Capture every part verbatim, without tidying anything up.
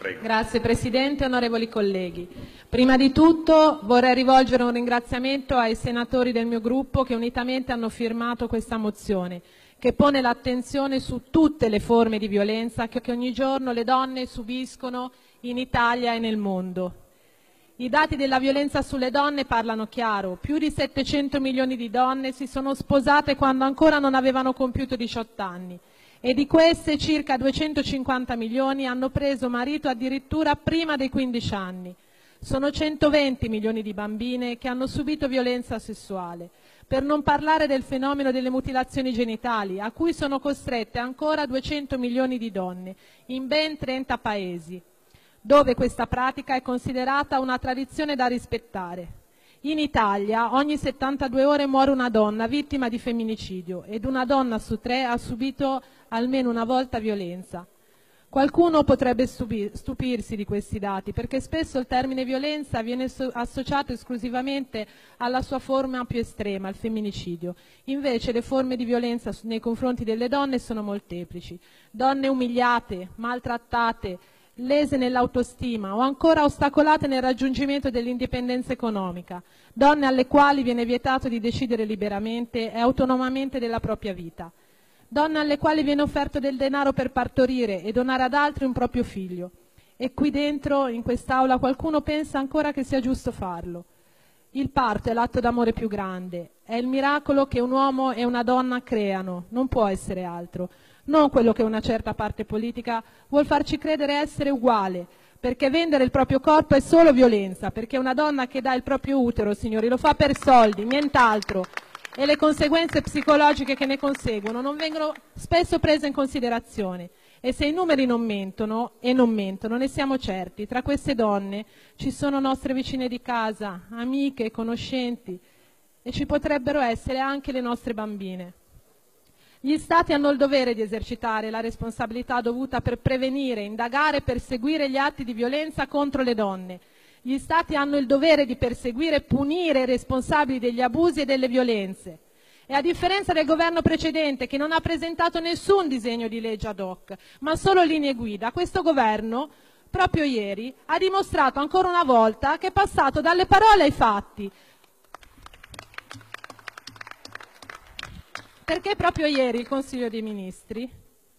prego. Grazie Presidente, onorevoli colleghi. Prima di tutto vorrei rivolgere un ringraziamento ai senatori del mio gruppo che unitamente hanno firmato questa mozione, che pone l'attenzione su tutte le forme di violenza che ogni giorno le donne subiscono in Italia e nel mondo. I dati della violenza sulle donne parlano chiaro: più di settecento milioni di donne si sono sposate quando ancora non avevano compiuto diciotto anni e di queste circa duecentocinquanta milioni hanno preso marito addirittura prima dei quindici anni. Sono centoventi milioni di bambine che hanno subito violenza sessuale, per non parlare del fenomeno delle mutilazioni genitali, a cui sono costrette ancora duecento milioni di donne in ben trenta paesi, dove questa pratica è considerata una tradizione da rispettare. In Italia ogni settantadue ore muore una donna vittima di femminicidio ed una donna su tre ha subito almeno una volta violenza. Qualcuno potrebbe stupirsi di questi dati, perché spesso il termine violenza viene associato esclusivamente alla sua forma più estrema, il femminicidio. Invece le forme di violenza nei confronti delle donne sono molteplici. Donne umiliate, maltrattate, lese nell'autostima o ancora ostacolate nel raggiungimento dell'indipendenza economica, donne alle quali viene vietato di decidere liberamente e autonomamente della propria vita, donne alle quali viene offerto del denaro per partorire e donare ad altri un proprio figlio. E qui dentro, in quest'Aula, qualcuno pensa ancora che sia giusto farlo. Il parto è l'atto d'amore più grande, è il miracolo che un uomo e una donna creano, non può essere altro. Non quello che una certa parte politica vuol farci credere essere uguale, perché vendere il proprio corpo è solo violenza, perché una donna che dà il proprio utero, signori, lo fa per soldi, nient'altro, e le conseguenze psicologiche che ne conseguono non vengono spesso prese in considerazione. E se i numeri non mentono, e non mentono, ne siamo certi, tra queste donne ci sono nostre vicine di casa, amiche, conoscenti, e ci potrebbero essere anche le nostre bambine. Gli Stati hanno il dovere di esercitare la responsabilità dovuta per prevenire, indagare e perseguire gli atti di violenza contro le donne. Gli Stati hanno il dovere di perseguire e punire i responsabili degli abusi e delle violenze. E a differenza del governo precedente, che non ha presentato nessun disegno di legge ad hoc, ma solo linee guida, questo governo, proprio ieri, ha dimostrato ancora una volta che è passato dalle parole ai fatti. Perché proprio ieri il Consiglio dei Ministri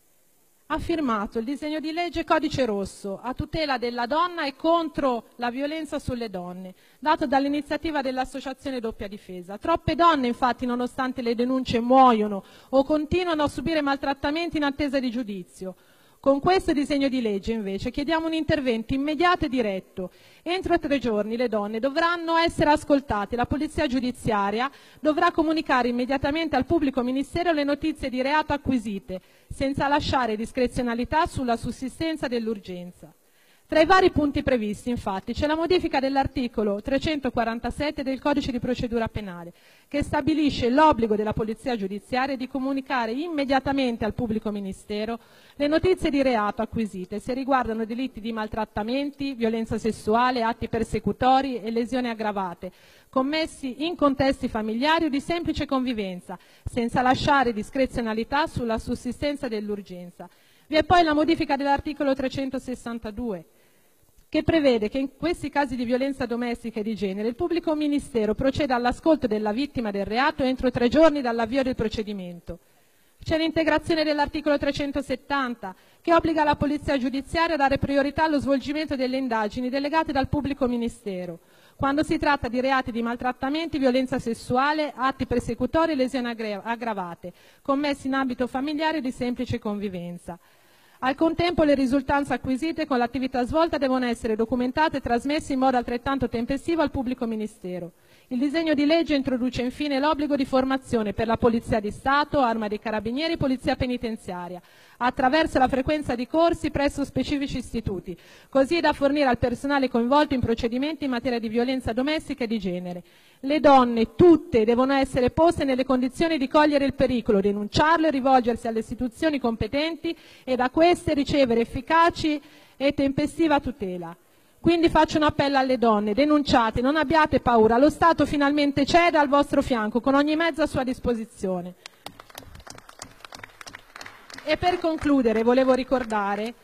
ha firmato il disegno di legge Codice Rosso a tutela della donna e contro la violenza sulle donne, dato dall'iniziativa dell'Associazione Doppia Difesa. Troppe donne, infatti, nonostante le denunce, muoiono o continuano a subire maltrattamenti in attesa di giudizio. Con questo disegno di legge, invece, chiediamo un intervento immediato e diretto. Entro tre giorni le donne dovranno essere ascoltate, la polizia giudiziaria dovrà comunicare immediatamente al pubblico ministero le notizie di reato acquisite, senza lasciare discrezionalità sulla sussistenza dell'urgenza. Tra i vari punti previsti, infatti, c'è la modifica dell'articolo trecentoquarantasette del Codice di procedura penale, che stabilisce l'obbligo della polizia giudiziaria di comunicare immediatamente al pubblico ministero le notizie di reato acquisite se riguardano delitti di maltrattamenti, violenza sessuale, atti persecutori e lesioni aggravate, commessi in contesti familiari o di semplice convivenza, senza lasciare discrezionalità sulla sussistenza dell'urgenza. Vi è poi la modifica dell'articolo trecentosessantadue, che prevede che in questi casi di violenza domestica e di genere il pubblico ministero proceda all'ascolto della vittima del reato entro tre giorni dall'avvio del procedimento. C'è l'integrazione dell'articolo trecentosettanta, che obbliga la polizia giudiziaria a dare priorità allo svolgimento delle indagini delegate dal pubblico ministero, quando si tratta di reati di maltrattamenti, violenza sessuale, atti persecutori e lesioni aggravate, commessi in ambito familiare o di semplice convivenza. Al contempo le risultanze acquisite con l'attività svolta devono essere documentate e trasmesse in modo altrettanto tempestivo al pubblico ministero. Il disegno di legge introduce infine l'obbligo di formazione per la Polizia di Stato, Arma dei Carabinieri e Polizia Penitenziaria, attraverso la frequenza di corsi presso specifici istituti, così da fornire al personale coinvolto in procedimenti in materia di violenza domestica e di genere. Le donne, tutte, devono essere poste nelle condizioni di cogliere il pericolo, denunciarlo e rivolgersi alle istituzioni competenti e da queste ricevere efficaci e tempestiva tutela. Quindi faccio un appello alle donne: denunciate, non abbiate paura, lo Stato finalmente c'è ed è al vostro fianco, con ogni mezzo a sua disposizione. E per concludere volevo ricordare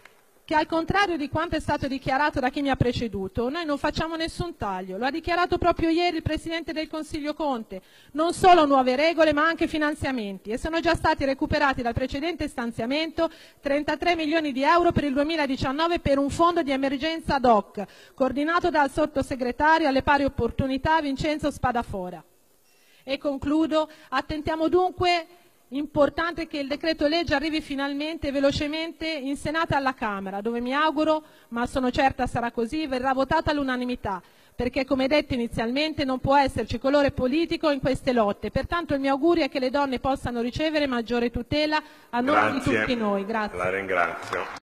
che al contrario di quanto è stato dichiarato da chi mi ha preceduto, noi non facciamo nessun taglio. Lo ha dichiarato proprio ieri il Presidente del Consiglio Conte. Non solo nuove regole, ma anche finanziamenti. E sono già stati recuperati dal precedente stanziamento trentatré milioni di euro per il duemiladiciannove per un fondo di emergenza ad hoc, coordinato dal sottosegretario alle pari opportunità Vincenzo Spadafora. E concludo, attentiamo dunque. Importante che il decreto legge arrivi finalmente e velocemente in Senato e alla Camera, dove mi auguro, ma sono certa sarà così, verrà votato all'unanimità, perché come detto inizialmente non può esserci colore politico in queste lotte. Pertanto il mio augurio è che le donne possano ricevere maggiore tutela a nome di tutti noi. Grazie. La ringrazio.